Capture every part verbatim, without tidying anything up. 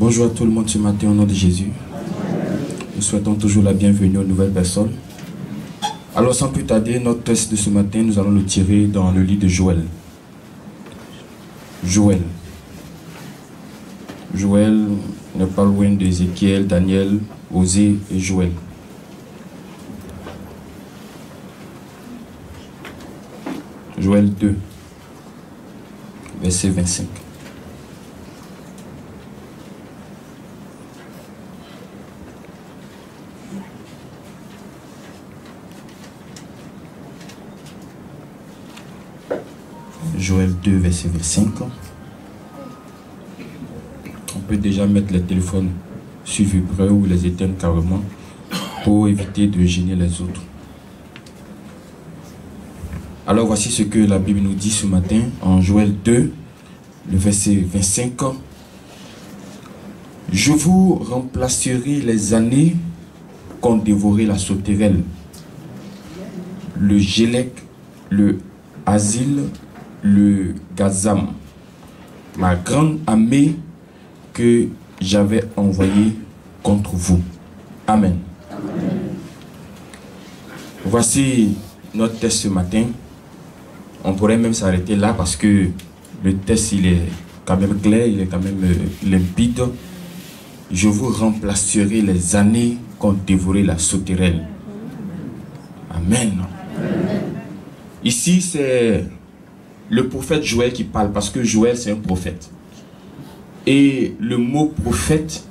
Bonjour à tout le monde ce matin au nom de Jésus. Nous souhaitons toujours la bienvenue aux nouvelles personnes. Alors sans plus tarder, notre texte de ce matin, nous allons le tirer dans le livre de Joël. Joël. Joël n'est pas loin d'Ézéchiel, Daniel, Osée et Joël. Joël deux, verset vingt-cinq. Joël deux, verset vingt-cinq. On peut déjà mettre les téléphones sur vibreur ou les éteindre carrément pour éviter de gêner les autres. Alors voici ce que la Bible nous dit ce matin en Joël deux, le verset vingt-cinq. Je vous remplacerai les années qu'ont dévoré la sauterelle, le gélec, le asile, le gazam, ma grande armée que j'avais envoyée contre vous. Amen. Amen. Voici notre texte ce matin. On pourrait même s'arrêter là parce que le texte il est quand même clair, il est quand même euh, limpide. Je vous remplacerai les années qu'ont dévoré la sauterelle. Amen. Amen. Ici c'est le prophète Joël qui parle, parce que Joël c'est un prophète. Et le mot prophète,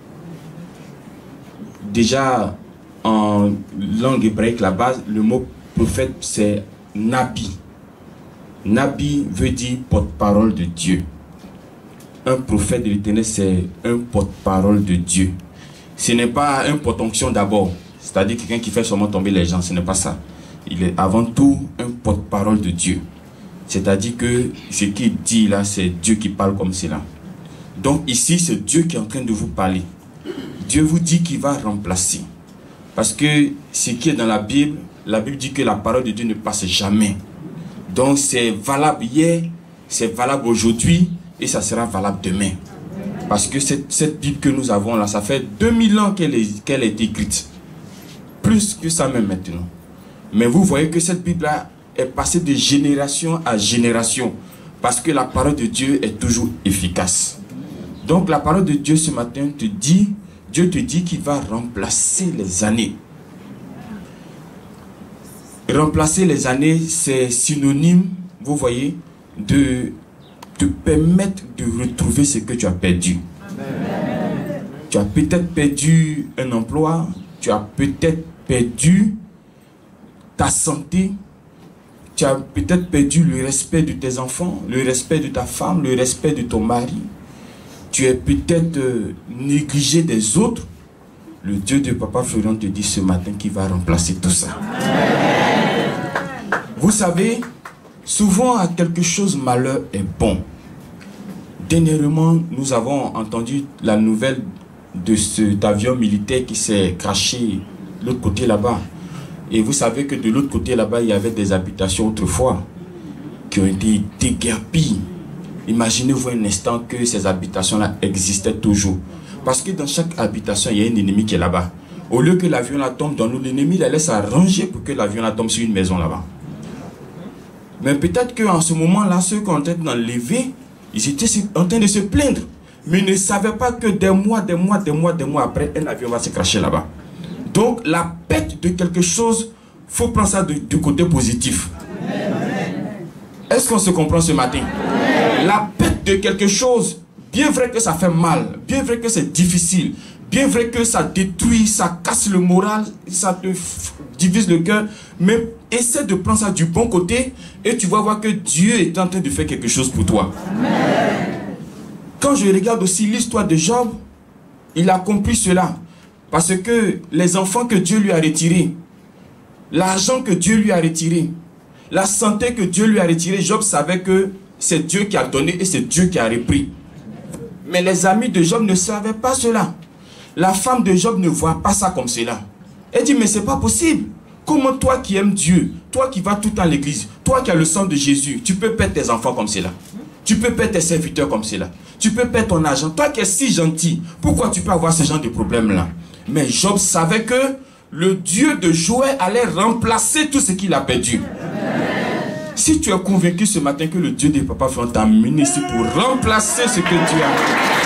déjà en langue hébraïque, la base, le mot prophète c'est Nabi. Nabi veut dire porte-parole de Dieu. Un prophète de l'Éternel c'est un porte-parole de Dieu. Ce n'est pas un porte-onction d'abord, c'est-à-dire quelqu'un qui fait seulement tomber les gens, ce n'est pas ça. Il est avant tout un porte-parole de Dieu. C'est-à-dire que ce qu'il dit là, c'est Dieu qui parle comme cela. Donc ici, c'est Dieu qui est en train de vous parler. Dieu vous dit qu'il va remplacer. Parce que ce qui est dans la Bible, la Bible dit que la parole de Dieu ne passe jamais. Donc c'est valable hier, c'est valable aujourd'hui et ça sera valable demain. Parce que cette, cette Bible que nous avons là, ça fait deux mille ans qu'elle est, qu'elle est écrite. Plus que ça même maintenant. Mais vous voyez que cette Bible là est passée de génération à génération. Parce que la parole de Dieu est toujours efficace. Donc la parole de Dieu ce matin te dit, Dieu te dit qu'il va remplacer les années. Remplacer les années, c'est synonyme, vous voyez, de te permettre de retrouver ce que tu as perdu. Amen. Tu as peut-être perdu un emploi, tu as peut-être perdu ta santé, tu as peut-être perdu le respect de tes enfants, le respect de ta femme, le respect de ton mari. Tu es peut-être euh, négligé des autres. Le Dieu de Papa Florian te dit ce matin qu'il va remplacer tout ça. Amen. Vous savez, souvent à quelque chose malheur est bon. Dernièrement, nous avons entendu la nouvelle de cet avion militaire qui s'est craché de l'autre côté là-bas. Et vous savez que de l'autre côté là-bas, il y avait des habitations autrefois qui ont été déguerpies. Imaginez-vous un instant que ces habitations-là existaient toujours. Parce que dans chaque habitation, il y a un ennemi qui est là-bas. Au lieu que l'avion là tombe dans l'eau, l'ennemi la laisse arranger pour que l'avion là tombe sur une maison là-bas. Mais peut-être qu'en ce moment-là, ceux qui ont en train d'enlever, ils étaient en train de se plaindre. Mais ils ne savaient pas que des mois, des mois, des mois, des mois après, un avion va se cracher là-bas. Donc la perte de quelque chose, il faut prendre ça du côté positif. Est-ce qu'on se comprend ce matin? La perte de quelque chose, bien vrai que ça fait mal, bien vrai que c'est difficile, bien vrai que ça détruit, ça casse le moral, ça te divise le cœur, mais essaie de prendre ça du bon côté et tu vas voir que Dieu est en train de faire quelque chose pour toi. Amen. Quand je regarde aussi l'histoire de Job, il a compris cela. Parce que les enfants que Dieu lui a retirés, l'argent que Dieu lui a retiré, la santé que Dieu lui a retirée, Job savait que c'est Dieu qui a donné et c'est Dieu qui a repris. Mais les amis de Job ne savaient pas cela. La femme de Job ne voit pas ça comme cela. Elle dit, mais c'est pas possible. Comment toi qui aimes Dieu, toi qui vas tout le temps à l'église, toi qui as le sang de Jésus, tu peux perdre tes enfants comme cela? Tu peux perdre tes serviteurs comme cela. Tu peux perdre ton argent. Toi qui es si gentil, pourquoi tu peux avoir ce genre de problème-là? Mais Job savait que le Dieu de Joël allait remplacer tout ce qu'il a perdu. Si tu es convaincu ce matin que le Dieu de Papa Franck t'a amené ici pour remplacer ce que tu as.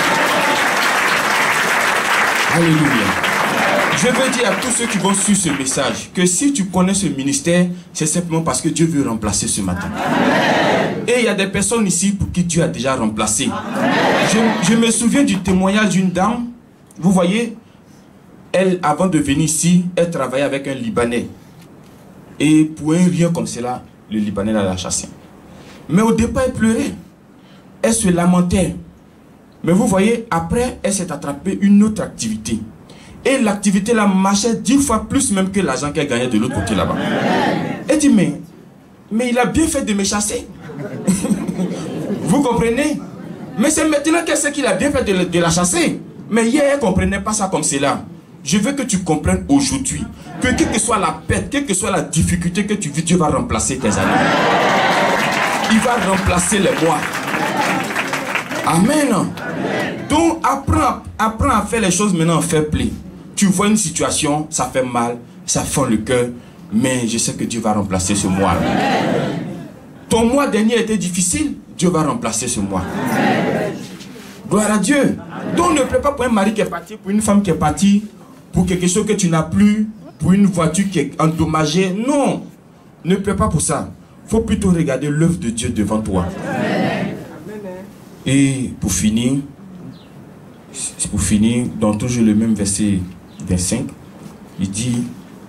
Alléluia. Je veux dire à tous ceux qui vont suivre ce message que si tu connais ce ministère, c'est simplement parce que Dieu veut remplacer ce matin. Et il y a des personnes ici pour qui Dieu a déjà remplacé. Je, je me souviens du témoignage d'une dame. Vous voyez, elle, avant de venir ici, elle travaillait avec un Libanais. Et pour un rien comme cela, le Libanais l'a chassée. Mais au départ, elle pleurait. Elle se lamentait. Mais vous voyez, après, elle s'est attrapée une autre activité. Et l'activité là marchait dix fois plus même que l'argent qu'elle gagnait de l'autre côté là-bas. Elle dit, mais, mais il a bien fait de me chasser. Vous comprenez? Mais c'est maintenant qu'elle sait qu'il a bien fait de, de la chasser. Mais hier, elle ne comprenait pas ça comme cela. Je veux que tu comprennes aujourd'hui que quelle que soit la perte, quelle que soit la difficulté que tu vis, Dieu va remplacer tes années. Il va remplacer les mois. Amen. Donc apprends, apprends à faire les choses maintenant en fair play. Tu vois une situation, ça fait mal, ça fend le cœur, mais je sais que Dieu va remplacer ce mois. Ton mois dernier était difficile, Dieu va remplacer ce mois. Gloire à Dieu. Donc ne pleure pas pour un mari qui est parti, pour une femme qui est partie, pour quelque chose que tu n'as plus, pour une voiture qui est endommagée. Non, ne pleure pas pour ça. Il faut plutôt regarder l'œuvre de Dieu devant toi. Et pour finir, pour finir, dans toujours le même verset vingt-cinq, il dit,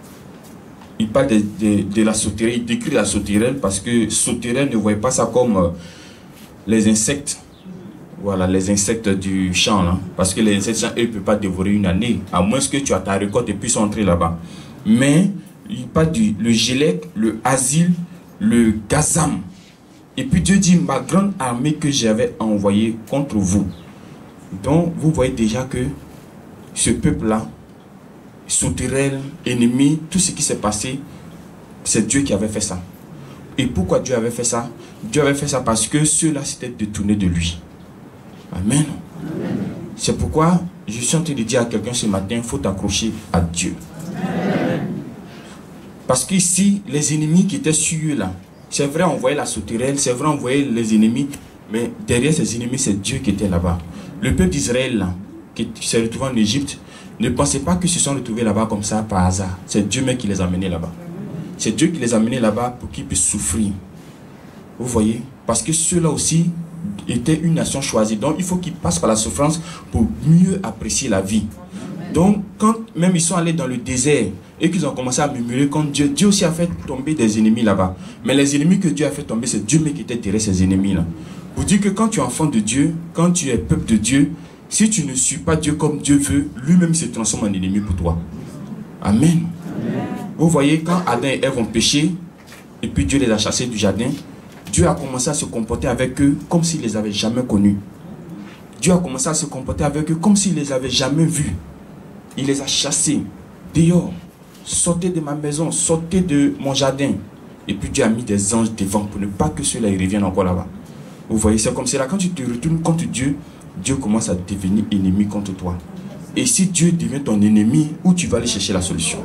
il parle de, de, de la sauterelle, il décrit la sauterelle parce que sauterelle ne voyait pas ça comme euh, les insectes. Voilà, les insectes du champ, là. Parce que les insectes, eux, ne peuvent pas dévorer une année, à moins que tu as ta récolte et puisses entrer là-bas. Mais, il parle du le gélec, le asile, le gazam. Et puis Dieu dit, ma grande armée que j'avais envoyée contre vous. Donc, vous voyez déjà que ce peuple-là, sauterelle, ennemi, tout ce qui s'est passé, c'est Dieu qui avait fait ça. Et pourquoi Dieu avait fait ça? Dieu avait fait ça parce que ceux-là s'étaient détournés de lui. Amen. C'est pourquoi je suis en train de dire à quelqu'un ce matin, il faut t'accrocher à Dieu. Amen. Parce qu'ici, les ennemis qui étaient sur eux là, c'est vrai, on voyait la sauterelle, c'est vrai, on voyait les ennemis, mais derrière ces ennemis, c'est Dieu qui était là-bas. Le peuple d'Israël là, qui s'est retrouvé en Égypte, ne pensez pas qu'ils se sont retrouvés là-bas comme ça par hasard. C'est Dieu même qui les a amenés là-bas. C'est Dieu qui les a amenés là-bas pour qu'ils puissent souffrir. Vous voyez? Parce que ceux-là aussi étaient une nation choisie. Donc il faut qu'ils passent par la souffrance pour mieux apprécier la vie. Donc quand même ils sont allés dans le désert et qu'ils ont commencé à murmurer contre Dieu, Dieu aussi a fait tomber des ennemis là-bas. Mais les ennemis que Dieu a fait tomber, c'est Dieu même qui était derrière ces ennemis-là. Vous dites que quand tu es enfant de Dieu, quand tu es peuple de Dieu, si tu ne suis pas Dieu comme Dieu veut, lui-même se transforme en ennemi pour toi. Amen. Amen. Vous voyez, quand Adam et Ève ont péché, et puis Dieu les a chassés du jardin, Dieu a commencé à se comporter avec eux comme s'il les avait jamais connus. Dieu a commencé à se comporter avec eux comme s'il les avait jamais vus. Il les a chassés dehors. Sortez de ma maison, sortez de mon jardin. Et puis Dieu a mis des anges devant pour ne pas que ceux-là reviennent encore là-bas. Vous voyez, c'est comme cela. Quand tu te retournes contre Dieu, Dieu commence à devenir ennemi contre toi. Et si Dieu devient ton ennemi, où tu vas aller chercher la solution?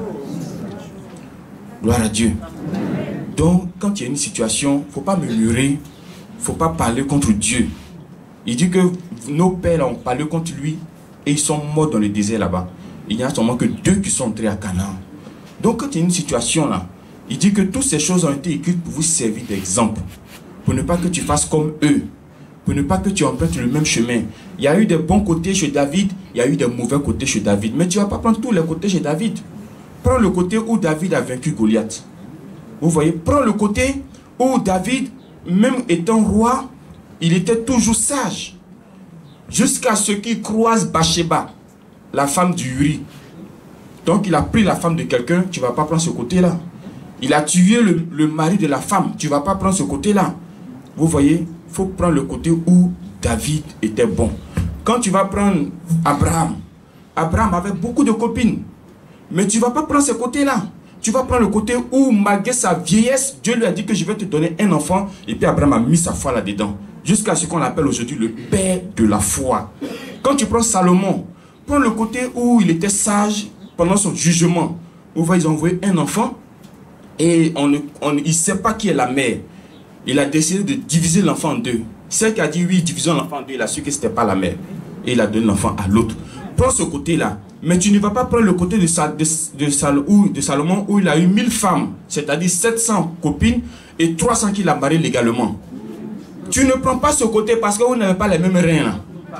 Gloire à Dieu. Donc, quand il y a une situation, il ne faut pas murmurer, il ne faut pas parler contre Dieu. Il dit que nos pères ont parlé contre lui et ils sont morts dans le désert là-bas. Il n'y a seulement que deux qui sont entrés à Canaan. Donc, quand il y a une situation là, il dit que toutes ces choses ont été écrites pour vous servir d'exemple. Pour ne pas que tu fasses comme eux. Pour ne pas que tu empruntes le même chemin. Il y a eu des bons côtés chez David, il y a eu des mauvais côtés chez David. Mais tu ne vas pas prendre tous les côtés chez David. Prends le côté où David a vaincu Goliath. Vous voyez, prends le côté où David, même étant roi, il était toujours sage. Jusqu'à ce qu'il croise Bathsheba, la femme du Uri. Donc il a pris la femme de quelqu'un, tu ne vas pas prendre ce côté-là. Il a tué le, le mari de la femme, tu ne vas pas prendre ce côté-là. Vous voyez, il faut prendre le côté où David était bon. Quand tu vas prendre Abraham, Abraham avait beaucoup de copines. Mais tu ne vas pas prendre ce côté-là. Tu vas prendre le côté où, malgré sa vieillesse, Dieu lui a dit que je vais te donner un enfant. Et puis Abraham a mis sa foi là-dedans. jusqu'à ce qu'on appelle aujourd'hui le père de la foi. Quand tu prends Salomon, prends le côté où il était sage pendant son jugement. Vous voyez, ils ont envoyé un enfant et on ne, on, il ne sait pas qui est la mère. Il a décidé de diviser l'enfant en deux. Celle qui a dit oui, divisons l'enfant en deux, il a su que ce n'était pas la mère. Et il a donné l'enfant à l'autre. Prends ce côté-là. Mais tu ne vas pas prendre le côté de, Sa, de, de, Sal, ou, de Salomon où il a eu mille femmes, c'est-à-dire sept cents copines et trois cents qu'il a mariées légalement. Tu ne prends pas ce côté parce que vous n'avez pas les mêmes reins.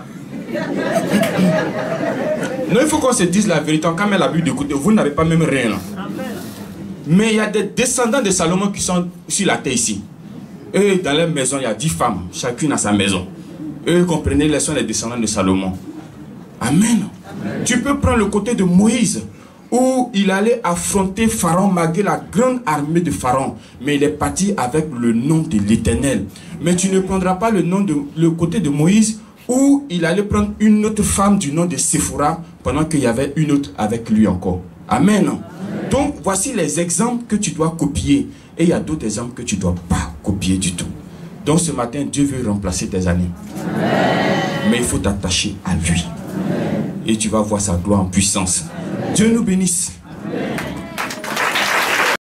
Non, il faut qu'on se dise la vérité. Quand même, la Bible d'écouter, vous n'avez pas les mêmes reins. Mais il y a des descendants de Salomon qui sont sur la terre ici. Eux, dans leur maison, il y a dix femmes, chacune à sa maison. Eux, comprenez, ils sont les descendants de Salomon. Amen. Amen. Tu peux prendre le côté de Moïse, où il allait affronter Pharaon malgré la grande armée de Pharaon. Mais il est parti avec le nom de l'Éternel. Mais tu ne prendras pas le, nom de, le côté de Moïse, où il allait prendre une autre femme du nom de Séphora, pendant qu'il y avait une autre avec lui encore. Amen. Amen. Donc, voici les exemples que tu dois copier. Et il y a d'autres exemples que tu ne dois pas copier du tout. Donc, ce matin, Dieu veut remplacer tes années. Amen. Mais il faut t'attacher à lui. Et tu vas voir sa gloire en puissance. Dieu nous bénisse.